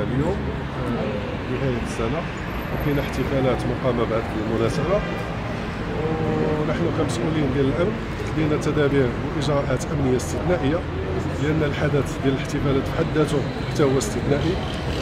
اليوم نهاية السنة وكاين احتفالات مقامة بهذه المناسبة، ونحن كمسؤولين ديال الأمن خدينا تدابير وإجراءات أمنية استثنائية، لأن الحدث ديال الاحتفالات بحد ذاته حتى هو استثنائي.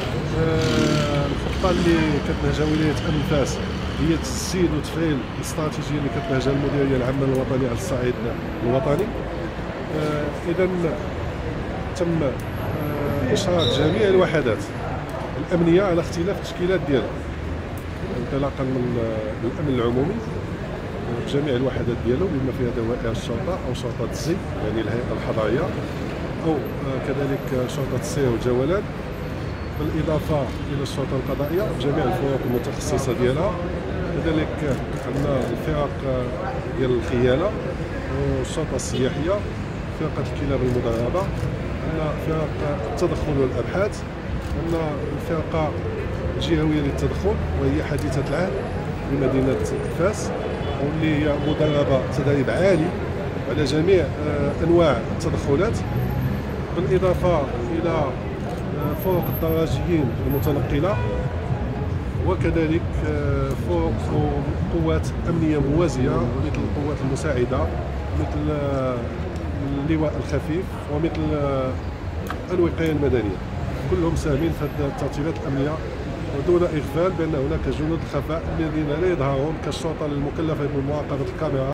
الخطة اللي كتنهجها ولاية أمن فاس هي تجسيد وتفعيل الاستراتيجية اللي كتنهجها المديرية العامة الوطنية على الصعيد الوطني. إذا تم إشراك جميع الوحدات الأمنية على اختلاف التشكيلات ديالها، انطلاقا من الأمن العمومي بجميع الوحدات ديالو بما فيها دوائر الشرطة أو شرطة الزي يعني الهيئة الحضارية، أو كذلك شرطة السير والجولان، بالإضافة إلى الشرطة القضائية بجميع الفروق المتخصصة ديالها. كذلك عندنا الفرق ديال الخيانة والشرطة السياحية، فرقة الكلاب المدربة، عندنا فرق التدخل والأبحاث، عندنا الفرقة الجهوية للتدخل وهي حديثة العهد بمدينة فاس، واللي هي مدربة تدريب عالي على جميع أنواع التدخلات، بالإضافة إلى فرق الدراجيين المتنقلة، وكذلك فرق قوات أمنية موازية مثل القوات المساعدة مثل اللواء الخفيف ومثل الوقاية المدنية، كلهم ساهمين في هذه الترتيبات الأمنية، ودون إغفال بأن هناك جنود الخفاء الذين لا يظهرون كالشرطة المكلفة بمراقبة الكاميرا